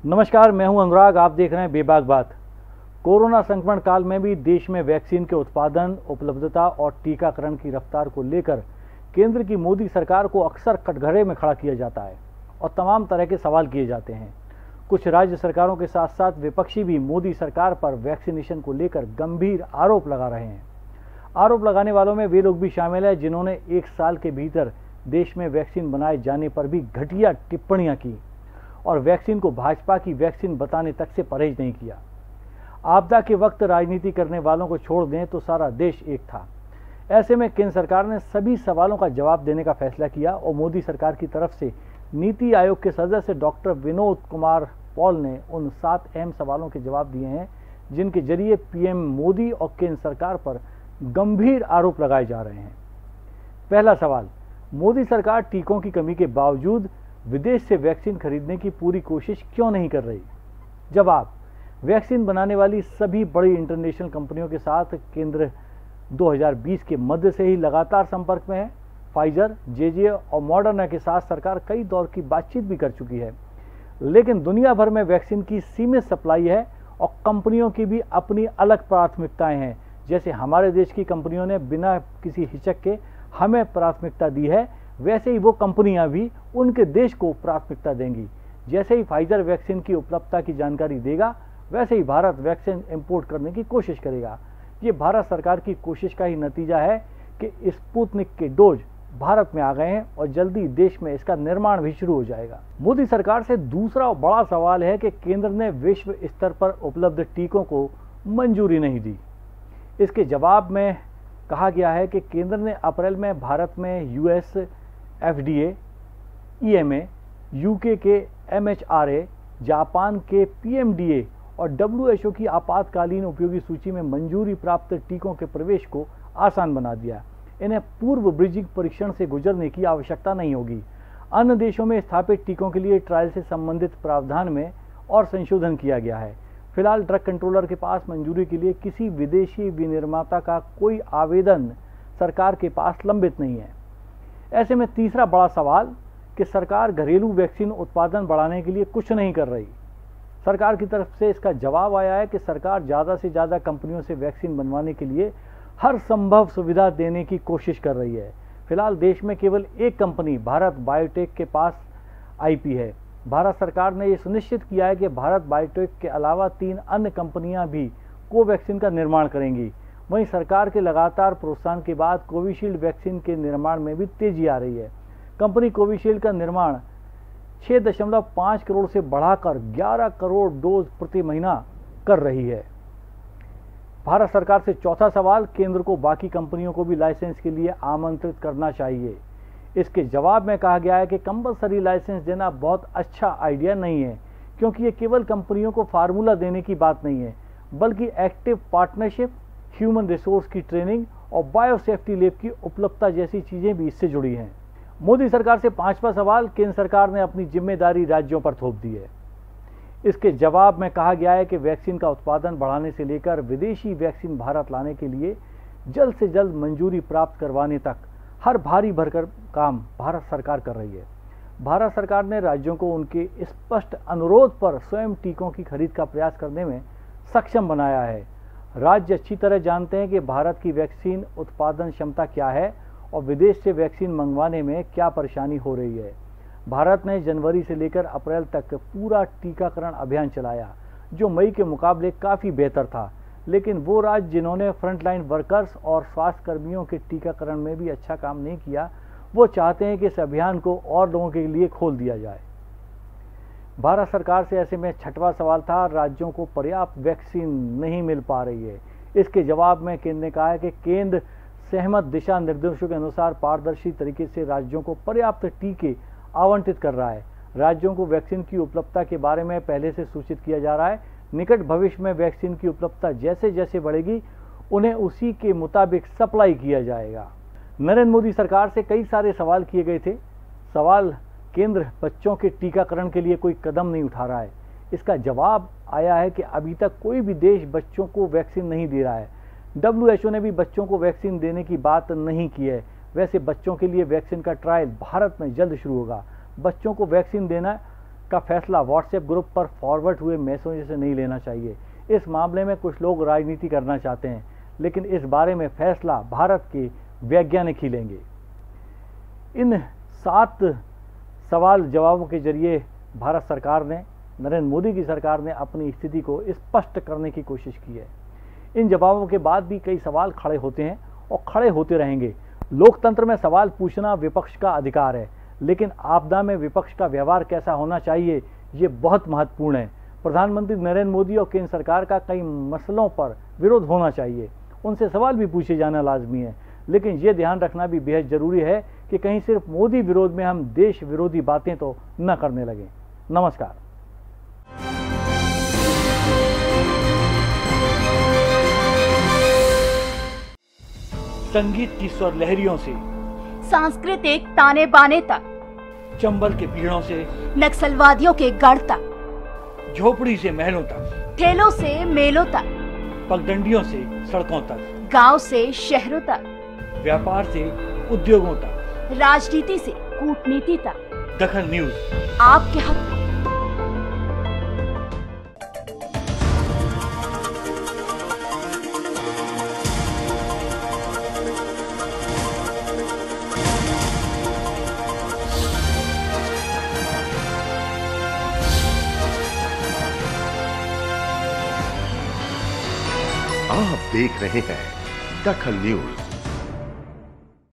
नमस्कार, मैं हूं अनुराग। आप देख रहे हैं बेबाक बात। कोरोना संक्रमण काल में भी देश में वैक्सीन के उत्पादन, उपलब्धता और टीकाकरण की रफ्तार को लेकर केंद्र की मोदी सरकार को अक्सर कटघरे में खड़ा किया जाता है और तमाम तरह के सवाल किए जाते हैं। कुछ राज्य सरकारों के साथ साथ विपक्षी भी मोदी सरकार पर वैक्सीनेशन को लेकर गंभीर आरोप लगा रहे हैं। आरोप लगाने वालों में वे लोग भी शामिल हैं जिन्होंने 1 साल के भीतर देश में वैक्सीन बनाए जाने पर भी घटिया टिप्पणियां की और वैक्सीन को भाजपा की वैक्सीन बताने तक से परहेज नहीं किया। आपदा के वक्त राजनीति करने वालों को छोड़ दें तो सारा देश एक था। ऐसे में केंद्र सरकार ने सभी सवालों का जवाब देने का फैसला किया और मोदी सरकार की तरफ से नीति आयोग के सदस्य डॉक्टर विनोद कुमार पॉल ने उन 7 अहम सवालों के जवाब दिए हैं जिनके जरिए पीएम मोदी और केंद्र सरकार पर गंभीर आरोप लगाए जा रहे हैं। पहला सवाल, मोदी सरकार टीकों की कमी के बावजूद विदेश से वैक्सीन खरीदने की पूरी कोशिश क्यों नहीं कर रही? जवाब, वैक्सीन बनाने वाली सभी बड़ी इंटरनेशनल कंपनियों के साथ केंद्र 2020 के मध्य से ही लगातार संपर्क में है। फाइजर, जेजे और मॉडर्ना के साथ सरकार कई दौर की बातचीत भी कर चुकी है, लेकिन दुनिया भर में वैक्सीन की सीमित सप्लाई है और कंपनियों की भी अपनी अलग प्राथमिकताएं हैं। जैसे हमारे देश की कंपनियों ने बिना किसी हिचक के हमें प्राथमिकता दी है, वैसे ही वो कंपनियां भी उनके देश को प्राथमिकता देंगी। जैसे ही फाइजर वैक्सीन की उपलब्धता की जानकारी देगा, वैसे ही भारत वैक्सीन इंपोर्ट करने की कोशिश करेगा। ये भारत सरकार की कोशिश का ही नतीजा है कि स्पुतनिक के डोज भारत में आ गए हैं और जल्दी देश में इसका निर्माण भी शुरू हो जाएगा। मोदी सरकार से दूसरा बड़ा सवाल है कि केंद्र ने विश्व स्तर पर उपलब्ध टीकों को मंजूरी नहीं दी। इसके जवाब में कहा गया है कि केंद्र ने अप्रैल में भारत में यूएस FDA, EMA, यूके के MHRA, जापान के PMDA और WHO की आपातकालीन उपयोगी सूची में मंजूरी प्राप्त टीकों के प्रवेश को आसान बना दिया। इन्हें पूर्व ब्रिजिंग परीक्षण से गुजरने की आवश्यकता नहीं होगी। अन्य देशों में स्थापित टीकों के लिए ट्रायल से संबंधित प्रावधान में और संशोधन किया गया है। फिलहाल ड्रग कंट्रोलर के पास मंजूरी के लिए किसी विदेशी विनिर्माता का कोई आवेदन सरकार के पास लंबित नहीं है। ऐसे में तीसरा बड़ा सवाल कि सरकार घरेलू वैक्सीन उत्पादन बढ़ाने के लिए कुछ नहीं कर रही। सरकार की तरफ से इसका जवाब आया है कि सरकार ज़्यादा से ज़्यादा कंपनियों से वैक्सीन बनवाने के लिए हर संभव सुविधा देने की कोशिश कर रही है। फिलहाल देश में केवल एक कंपनी भारत बायोटेक के पास IP है। भारत सरकार ने यह सुनिश्चित किया है कि भारत बायोटेक के अलावा 3 अन्य कंपनियां भी कोवैक्सीन का निर्माण करेंगी। वहीं सरकार के लगातार प्रोत्साहन के बाद कोविशील्ड वैक्सीन के निर्माण में भी तेजी आ रही है। कंपनी कोविशील्ड का निर्माण 6.5 करोड़ से बढ़ाकर 11 करोड़ डोज प्रति महीना कर रही है। भारत सरकार से चौथा सवाल, केंद्र को बाकी कंपनियों को भी लाइसेंस के लिए आमंत्रित करना चाहिए। इसके जवाब में कहा गया है कि कंपलसरी लाइसेंस देना बहुत अच्छा आइडिया नहीं है, क्योंकि ये केवल कंपनियों को फार्मूला देने की बात नहीं है, बल्कि एक्टिव पार्टनरशिप, ह्यूमन रिसोर्स की ट्रेनिंग और बायोसेफ्टी लैब की उपलब्धता जैसी चीजें भी इससे जुड़ी हैं। मोदी सरकार से 5वां सवाल, केंद्र सरकार ने अपनी जिम्मेदारी राज्यों पर थोप दी है। इसके जवाब में कहा गया है कि वैक्सीन का उत्पादन बढ़ाने से लेकर विदेशी वैक्सीन भारत लाने के लिए जल्द से जल्द मंजूरी प्राप्त करवाने तक हर भारी भरकर काम भारत सरकार कर रही है। भारत सरकार ने राज्यों को उनके स्पष्ट अनुरोध पर स्वयं टीकों की खरीद का प्रयास करने में सक्षम बनाया है। राज्य अच्छी तरह जानते हैं कि भारत की वैक्सीन उत्पादन क्षमता क्या है और विदेश से वैक्सीन मंगवाने में क्या परेशानी हो रही है। भारत ने जनवरी से लेकर अप्रैल तक पूरा टीकाकरण अभियान चलाया, जो मई के मुकाबले काफ़ी बेहतर था। लेकिन वो राज्य जिन्होंने फ्रंटलाइन वर्कर्स और स्वास्थ्य कर्मियों के टीकाकरण में भी अच्छा काम नहीं किया, वो चाहते हैं कि इस अभियान को और लोगों के लिए खोल दिया जाए। भारत सरकार से ऐसे में 6वां सवाल था, राज्यों को पर्याप्त वैक्सीन नहीं मिल पा रही है। इसके जवाब में केंद्र ने कहा है कि केंद्र सहमत दिशा निर्देशों के अनुसार पारदर्शी तरीके से राज्यों को पर्याप्त टीके आवंटित कर रहा है। राज्यों को वैक्सीन की उपलब्धता के बारे में पहले से सूचित किया जा रहा है। निकट भविष्य में वैक्सीन की उपलब्धता जैसे जैसे बढ़ेगी, उन्हें उसी के मुताबिक सप्लाई किया जाएगा। नरेंद्र मोदी सरकार से कई सारे सवाल किए गए थे। सवाल, केंद्र बच्चों के टीकाकरण के लिए कोई कदम नहीं उठा रहा है। इसका जवाब आया है कि अभी तक कोई भी देश बच्चों को वैक्सीन नहीं दे रहा है। WHO ने भी बच्चों को वैक्सीन देने की बात नहीं की है। वैसे बच्चों के लिए वैक्सीन का ट्रायल भारत में जल्द शुरू होगा। बच्चों को वैक्सीन देना का फैसला व्हाट्सएप ग्रुप पर फॉरवर्ड हुए मैसेज से नहीं लेना चाहिए। इस मामले में कुछ लोग राजनीति करना चाहते हैं, लेकिन इस बारे में फैसला भारत के वैज्ञानिक ही लेंगे। इन 7 सवाल जवाबों के जरिए भारत सरकार ने, नरेंद्र मोदी की सरकार ने अपनी स्थिति को स्पष्ट करने की कोशिश की है। इन जवाबों के बाद भी कई सवाल खड़े होते हैं और खड़े होते रहेंगे। लोकतंत्र में सवाल पूछना विपक्ष का अधिकार है, लेकिन आपदा में विपक्ष का व्यवहार कैसा होना चाहिए, ये बहुत महत्वपूर्ण है। प्रधानमंत्री नरेंद्र मोदी और केंद्र सरकार का कई मसलों पर विरोध होना चाहिए, उनसे सवाल भी पूछे जाना लाजमी है, लेकिन ये ध्यान रखना भी बेहद जरूरी है कि कहीं सिर्फ मोदी विरोध में हम देश विरोधी बातें तो न करने लगे। नमस्कार। संगीत की स्वर लहरियों से सांस्कृतिक ताने बाने तक, चंबल के पीड़ों से नक्सलवादियों के गढ़ तक, झोपड़ी से महलों तक, ठेलों से मेलों तक, पगडंडियों से सड़कों तक, गांव से शहरों तक, व्यापार से उद्योगों तक, राजनीति से कूटनीति तक, दखल न्यूज आपके हक में। आप देख रहे हैं दखल न्यूज।